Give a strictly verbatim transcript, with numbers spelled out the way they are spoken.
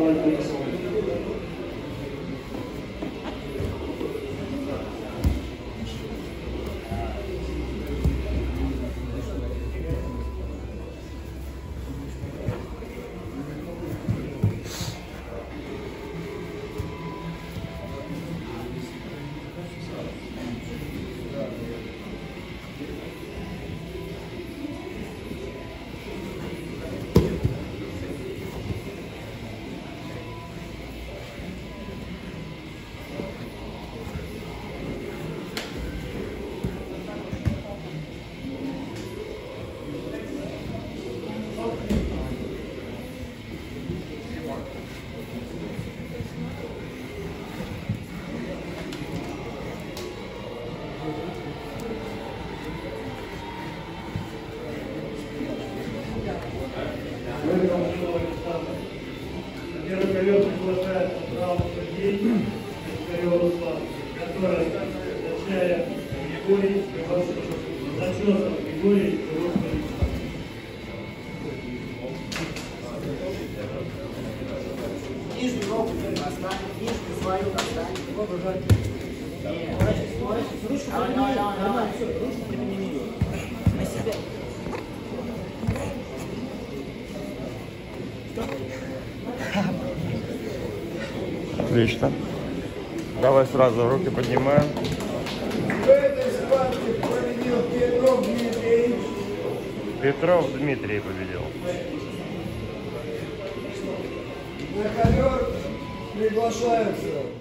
Первый ковер приглашает Абрама Сергей, ковер Руслан, который, начиная Григорий, начался Григорий, Нижний ногу поставь, нижнюю свою поставь. Ручку нормально, все, ручку примени ее. На себя. Отлично. Давай сразу руки поднимаем. В этой схватке победил Петров Дмитрий. Петров Дмитрий победил. На ковер приглашаются